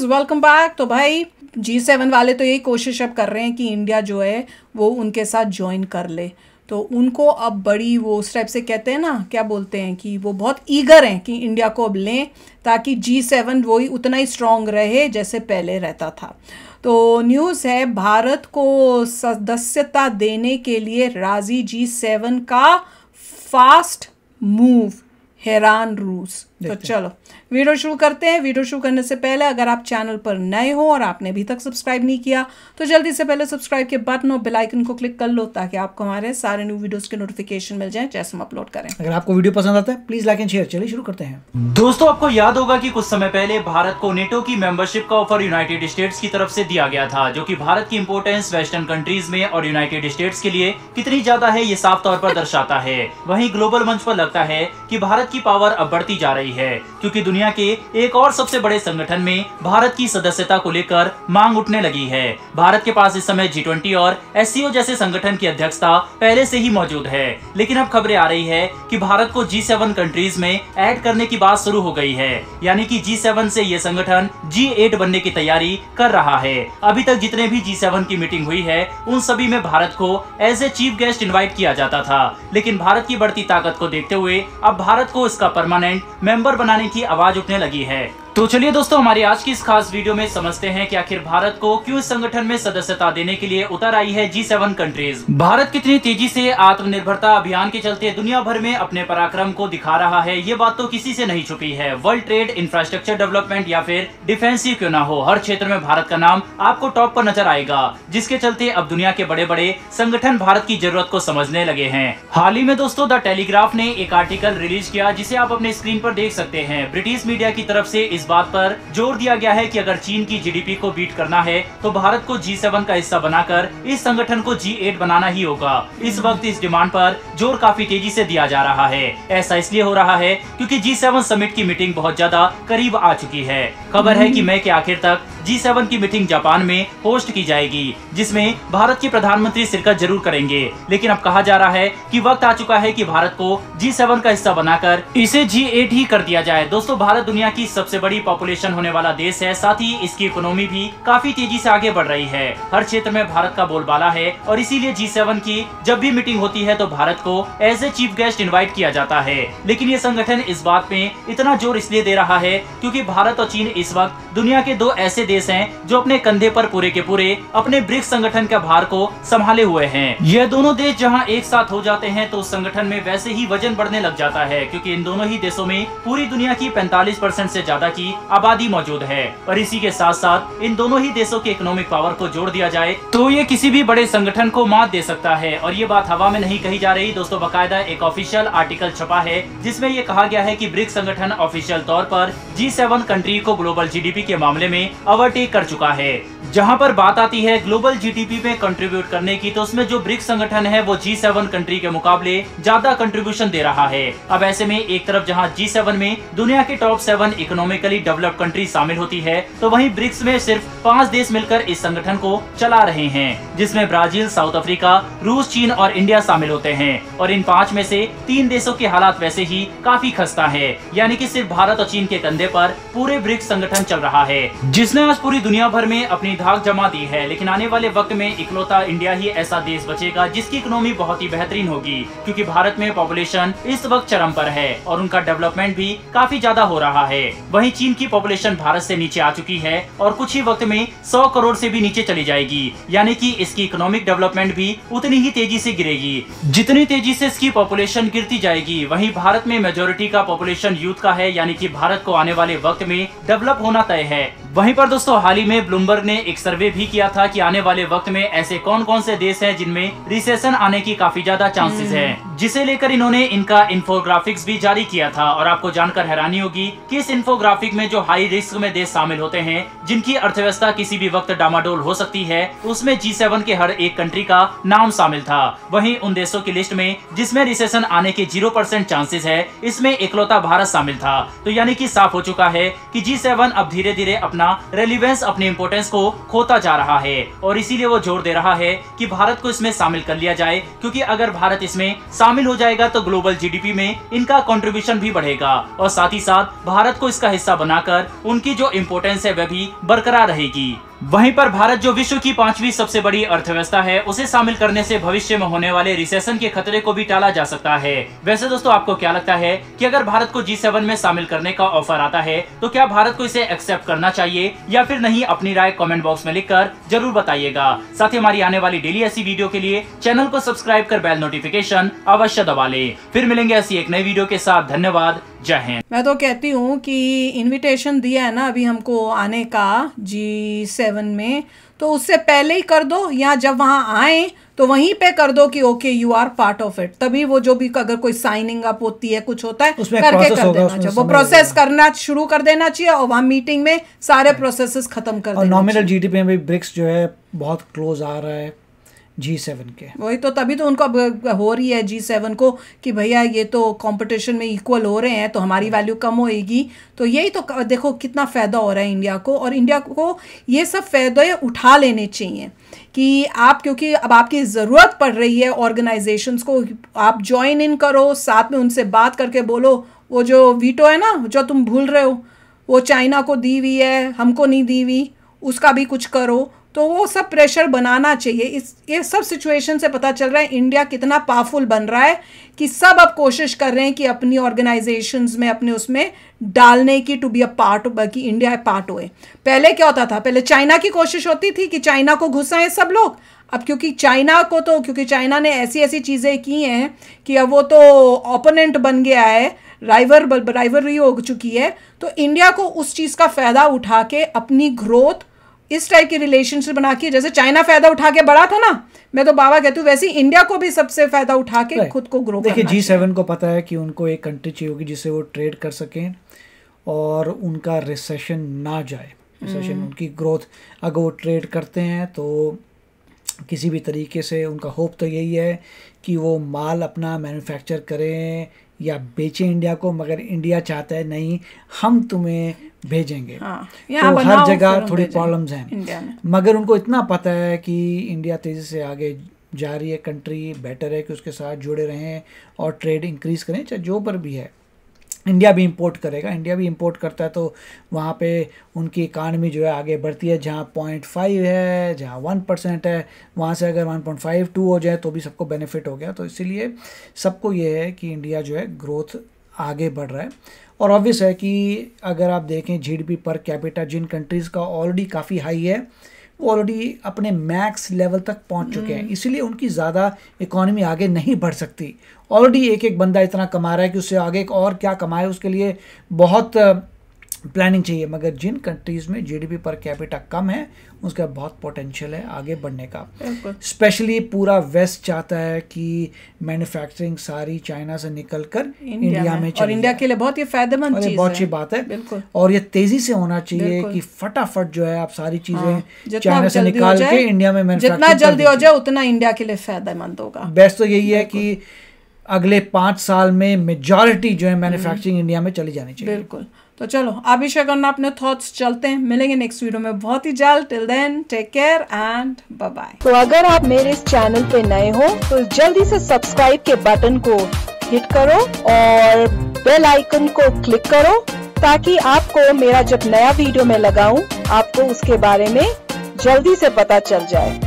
Welcome back. तो भाई G7 वाले तो यही कोशिश अब कर रहे हैं कि इंडिया जो है वो उनके साथ ज्वाइन कर ले। तो उनको अब बड़ी वो उस टाइप से कहते हैं ना, क्या बोलते हैं कि वो बहुत ईगर हैं कि इंडिया को अब लें ताकि G7 वही उतना ही स्ट्रांग रहे जैसे पहले रहता था। तो न्यूज़ है भारत को सदस्यता देने के लिए राजी G7 का फास्ट मूव, हैरान रूस। तो चलो वीडियो शुरू करते हैं। वीडियो शुरू करने से पहले अगर आप चैनल पर नए हो और आपने अभी तक सब्सक्राइब नहीं किया तो जल्दी से पहले सब्सक्राइब के बटन और बेल आइकन को क्लिक कर लो ताकि आपको हमारे सारे न्यू वीडियोस के नोटिफिकेशन मिल जाएं जैसे हम अपलोड करें। अगर आपको वीडियो पसंद आता है प्लीज लाइक एंड शेयर। चलिए शुरू करते हैं। दोस्तों, आपको याद होगा कि कुछ समय पहले भारत को नेटो की मेंबरशिप का ऑफर यूनाइटेड स्टेट्स की तरफ से दिया गया था, जो कि भारत की इंपोर्टेंस वेस्टर्न कंट्रीज में और यूनाइटेड स्टेट्स के लिए कितनी ज्यादा है ये साफ तौर पर दर्शाता है। वहीं ग्लोबल मंच पर लगता है कि भारत की पावर अब बढ़ती जा रही है, क्योंकि दुनिया के एक और सबसे बड़े संगठन में भारत की सदस्यता को लेकर मांग उठने लगी है। भारत के पास इस समय G20 और SCO जैसे संगठन की अध्यक्षता पहले से ही मौजूद है, लेकिन अब खबरें आ रही है कि भारत को G7 कंट्रीज में ऐड करने की बात शुरू हो गई है, यानी कि G7 से ये संगठन G8 बनने की तैयारी कर रहा है। अभी तक जितने भी G7 की मीटिंग हुई है उन सभी में भारत को as a chief guest invite किया जाता था, लेकिन भारत की बढ़ती ताकत को देखते हुए अब भारत को इसका परमानेंट मेंबर बनाने की आवाज उठने लगी है। तो चलिए दोस्तों, हमारी आज की इस खास वीडियो में समझते हैं कि आखिर भारत को क्यों इस संगठन में सदस्यता देने के लिए उतर आई है G7 कंट्रीज। भारत कितनी तेजी से आत्मनिर्भरता अभियान के चलते दुनिया भर में अपने पराक्रम को दिखा रहा है, ये बात तो किसी से नहीं छुपी है। वर्ल्ड ट्रेड, इंफ्रास्ट्रक्चर डेवलपमेंट या फिर डिफेंस ही क्यों ना हो, हर क्षेत्र में भारत का नाम आपको टॉप पर नजर आएगा, जिसके चलते अब दुनिया के बड़े बड़े संगठन भारत की जरूरत को समझने लगे हैं। हाल ही में दोस्तों द टेलीग्राफ ने एक आर्टिकल रिलीज किया जिसे आप अपने स्क्रीन पर देख सकते हैं। ब्रिटिश मीडिया की तरफ से इस बात पर जोर दिया गया है कि अगर चीन की जीडीपी को बीट करना है तो भारत को G7 का हिस्सा बनाकर इस संगठन को G8 बनाना ही होगा। इस वक्त इस डिमांड पर जोर काफी तेजी से दिया जा रहा है। ऐसा इसलिए हो रहा है क्योंकि G7 समिट की मीटिंग बहुत ज्यादा करीब आ चुकी है। खबर है कि मई के आखिर तक G7 की मीटिंग जापान में होस्ट की जाएगी, जिसमें भारत के प्रधानमंत्री शिरकत जरूर करेंगे। लेकिन अब कहा जा रहा है कि वक्त आ चुका है कि भारत को G7 का हिस्सा बनाकर इसे G8 ही कर दिया जाए। दोस्तों, भारत दुनिया की सबसे बड़ी पॉपुलेशन होने वाला देश है, साथ ही इसकी इकोनॉमी भी काफी तेजी से आगे बढ़ रही है। हर क्षेत्र में भारत का बोलबाला है और इसीलिए G7 की जब भी मीटिंग होती है तो भारत को as a chief guest invite किया जाता है। लेकिन ये संगठन इस बात में इतना जोर इसलिए दे रहा है क्योंकि भारत और चीन इस वक्त दुनिया के दो ऐसे देश हैं जो अपने कंधे पर पूरे के पूरे अपने ब्रिक्स संगठन का भार को संभाले हुए हैं। यह दोनों देश जहां एक साथ हो जाते हैं तो उस संगठन में वैसे ही वजन बढ़ने लग जाता है, क्योंकि इन दोनों ही देशों में पूरी दुनिया की 45% से ज्यादा की आबादी मौजूद है। और इसी के साथ साथ इन दोनों ही देशों की इकोनॉमिक पावर को जोड़ दिया जाए तो ये किसी भी बड़े संगठन को मात दे सकता है। और ये बात हवा में नहीं कही जा रही दोस्तों, बाकायदा एक ऑफिशियल आर्टिकल छपा है जिसमें ये कहा गया है कि ब्रिक्स संगठन ऑफिशियल तौर पर G7 कंट्री को ग्लोबल जीडीपी के मामले में ओवरटेक कर चुका है। जहां पर बात आती है ग्लोबल जीडीपी में कंट्रीब्यूट करने की, तो उसमें जो ब्रिक्स संगठन है वो G7 कंट्री के मुकाबले ज्यादा कंट्रीब्यूशन दे रहा है। अब ऐसे में एक तरफ जहां G7 में दुनिया के टॉप 7 इकोनॉमिकली डेवलप्ड कंट्री शामिल होती है, तो वहीं ब्रिक्स में सिर्फ 5 देश मिलकर इस संगठन को चला रहे हैं, जिसमें ब्राजील, साउथ अफ्रीका, रूस, चीन और इंडिया शामिल होते हैं। और इन 5 में से 3 देशों के हालात वैसे ही काफी खस्ता है, यानी कि सिर्फ भारत और चीन के कंधे पर पूरे ब्रिक्स संगठन चल रहा है, जिसने आज पूरी दुनिया भर में अपनी धाक जमा दी है। लेकिन आने वाले वक्त में इकलौता इंडिया ही ऐसा देश बचेगा जिसकी इकोनॉमी बहुत ही बेहतरीन होगी, क्योंकि भारत में पॉपुलेशन इस वक्त चरम पर है और उनका डेवलपमेंट भी काफी ज्यादा हो रहा है। वहीं चीन की पॉपुलेशन भारत से नीचे आ चुकी है और कुछ ही वक्त में 100 करोड़ से भी नीचे चली जाएगी, यानी कि इसकी इकोनॉमिक डेवलपमेंट भी उतनी ही तेजी से गिरेगी जितनी तेजी से इसकी पॉपुलेशन गिरती जाएगी। वहीं भारत में मेजोरिटी का पॉपुलेशन यूथ का है, यानी कि भारत को आने वाले वक्त में डेवलप होना तय है। वहीं पर दोस्तों, हाल ही में ब्लूमबर्ग ने एक सर्वे भी किया था कि आने वाले वक्त में ऐसे कौन कौन से देश हैं जिनमें रिसेशन आने की काफी ज्यादा चांसेस हैं, जिसे लेकर इन्होंने इनका इंफोग्राफिक्स भी जारी किया था। और आपको जानकर हैरानी होगी कि इस इंफोग्राफिक में जो हाई रिस्क में देश शामिल होते हैं, जिनकी अर्थव्यवस्था किसी भी वक्त डामाडोल हो सकती है, उसमें G7 के हर एक कंट्री का नाम शामिल था। वहीं उन देशों की लिस्ट में जिसमें रिसेशन आने के 0% चांसेस है, इसमें इकलौता भारत शामिल था। तो यानी कि साफ हो चुका है कि G7 अब धीरे धीरे अपना अपना रेलिवेंस, अपनी इंपोर्टेंस को खोता जा रहा है और इसीलिए वो जोर दे रहा है कि भारत को इसमें शामिल कर लिया जाए, क्योंकि अगर भारत इसमें शामिल हो जाएगा तो ग्लोबल जीडीपी में इनका कंट्रीब्यूशन भी बढ़ेगा और साथ ही साथ भारत को इसका हिस्सा बनाकर उनकी जो इंपोर्टेंस है वह भी बरकरार रहेगी। वहीं पर भारत जो विश्व की 5वीं सबसे बड़ी अर्थव्यवस्था है, उसे शामिल करने से भविष्य में होने वाले रिसेशन के खतरे को भी टाला जा सकता है। वैसे दोस्तों, आपको क्या लगता है कि अगर भारत को G7 में शामिल करने का ऑफर आता है तो क्या भारत को इसे एक्सेप्ट करना चाहिए या फिर नहीं? अपनी राय कमेंट बॉक्स में लिखकर जरूर बताइएगा। साथ ही हमारी आने वाली डेली ऐसी वीडियो के लिए चैनल को सब्सक्राइब कर बेल नोटिफिकेशन अवश्य दबा ले। फिर मिलेंगे ऐसी एक नई वीडियो के साथ। धन्यवाद, जय हिंद। मैं तो कहती हूँ कि इनविटेशन दिया है ना अभी हमको आने का G7 में, तो उससे पहले ही कर दो, या जब वहाँ आए तो वहीं पे कर दो कि okay you are part of it. तभी वो जो भी अगर कोई साइनिंग अप होती है, कुछ होता है, करके कर देना चाहिए। वो प्रोसेस करना शुरू कर देना चाहिए और वहाँ मीटिंग में सारे प्रोसेसेस खत्म कर देना चाहिए। नॉमिनल जीडीपी में भी ब्रिक्स जो है बहुत क्लोज आ रहा है G7 के। वही तो, तभी तो उनको हो रही है G7 को कि भैया ये तो कंपटीशन में इक्वल हो रहे हैं तो हमारी वैल्यू कम होएगी। तो यही तो देखो कितना फ़ायदा हो रहा है इंडिया को, और इंडिया को ये सब फ़ायदे उठा लेने चाहिए कि आप, क्योंकि अब आपकी ज़रूरत पड़ रही है ऑर्गेनाइजेशंस को, आप ज्वाइन इन करो, साथ में उनसे बात करके बोलो वो जो वीटो है ना जो तुम भूल रहे हो, वो चाइना को दी हुई है, हमको नहीं दी हुई, उसका भी कुछ करो। तो वो सब प्रेशर बनाना चाहिए। ये सब सिचुएशन से पता चल रहा है इंडिया कितना पावरफुल बन रहा है कि सब अब कोशिश कर रहे हैं कि अपनी ऑर्गेनाइजेशंस में, अपने उसमें डालने की, टू बी अ पार्ट, कि इंडिया पार्ट होए। पहले क्या होता था? पहले चाइना की कोशिश होती थी कि चाइना को घुसाएं सब लोग। अब क्योंकि चाइना ने ऐसी ऐसी चीज़ें की हैं कि अब वो तो ओपोनेंट बन गया है, राइवलरी हो चुकी है, तो इंडिया को उस चीज़ का फ़ायदा उठा के अपनी ग्रोथ, इस टाइप की रिलेशनशिप बना के, जैसे चाइना फायदा उठा के बढ़ा था ना, मैं तो बाबा कहती हूँ वैसे इंडिया को भी सबसे फायदा उठा के खुद को ग्रो करना। देखिए G7 को पता है कि उनको एक कंट्री चाहिए होगी जिससे वो ट्रेड कर सकें और उनका रिसेशन ना जाए। रिसेशन, उनकी ग्रोथ, अगर वो ट्रेड करते हैं तो किसी भी तरीके से उनका होप तो यही है कि वो माल अपना मैन्युफैक्चर करें या बेचें इंडिया को, मगर इंडिया चाहता है नहीं, हम तुम्हें भेजेंगे। तो हर जगह थोड़ी प्रॉब्लम्स हैं, मगर उनको इतना पता है कि इंडिया तेज़ी से आगे जा रही है, कंट्री बेटर है कि उसके साथ जुड़े रहें और ट्रेड इंक्रीज करें, चाहे जो पर भी है। इंडिया भी इंपोर्ट करेगा, इंडिया भी इंपोर्ट करता है तो वहाँ पे उनकी इकानमी जो है आगे बढ़ती है। जहाँ 0.5 है, जहाँ 1% है, वहाँ से अगर 1.52 हो जाए तो भी सबको बेनिफिट हो गया। तो इसीलिए सबको ये है कि इंडिया जो है ग्रोथ आगे बढ़ रहा है। और ऑब्वियस है कि अगर आप देखें जीडीपी पर कैपिटा जिन कंट्रीज़ का ऑलरेडी काफ़ी हाई है, वो ऑलरेडी अपने मैक्स लेवल तक पहुंच चुके हैं, इसीलिए उनकी ज़्यादा इकोनॉमी आगे नहीं बढ़ सकती। ऑलरेडी एक एक बंदा इतना कमा रहा है कि उससे आगे और क्या कमाए, उसके लिए बहुत प्लानिंग चाहिए। मगर जिन कंट्रीज़ में जीडीपी पर कैपिटा कम है, उसका बहुत पोटेंशियल है आगे बढ़ने का। स्पेशली पूरा वेस्ट चाहता है कि मैन्युफैक्चरिंग सारी चाइना से निकलकर इंडिया में चले, और इंडिया के लिए बहुत ही फायदेमंद चीज़ है, बहुत अच्छी बात है। और ये तेजी से होना चाहिए कि फटाफट जो है आप सारी चीजें चाइना से निकाल के इंडिया में मैन्युफैक्चर, जितना जल्दी हो जाए उतना इंडिया के लिए फायदेमंद होगा। बेस्ट तो यही है कि अगले 5 साल में मेजॉरिटी जो है मैन्युफैक्चरिंग इंडिया में चली जानी चाहिए। बिल्कुल। तो चलो आप भी शेयर करना अपने थॉट्स, चलते हैं, मिलेंगे नेक्स्ट वीडियो में बहुत ही जल्द। Till then take care and bye bye. तो अगर आप मेरे इस चैनल पे नए हो तो जल्दी से सब्सक्राइब के बटन को हिट करो और बेल आइकन को क्लिक करो, ताकि आपको मेरा जब नया वीडियो मैं लगाऊं आपको उसके बारे में जल्दी से पता चल जाए।